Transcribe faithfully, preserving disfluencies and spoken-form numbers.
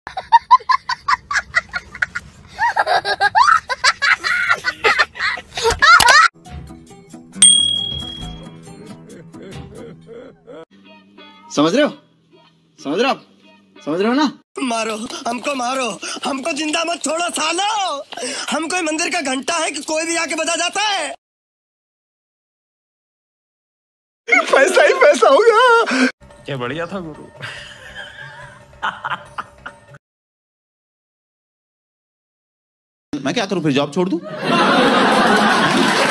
समझ रहे हो? समझ रहे हो आप? समझ रहे हो ना? मारो हमको, मारो हमको, जिंदा मत छोड़ो सालो। हम कोई मंदिर का घंटा है कि कोई भी आके बजा जाता है? पैसा ही पैसा होगा। क्या बढ़िया था गुरु। मैं क्या करूं फिर, जॉब छोड़ दूं?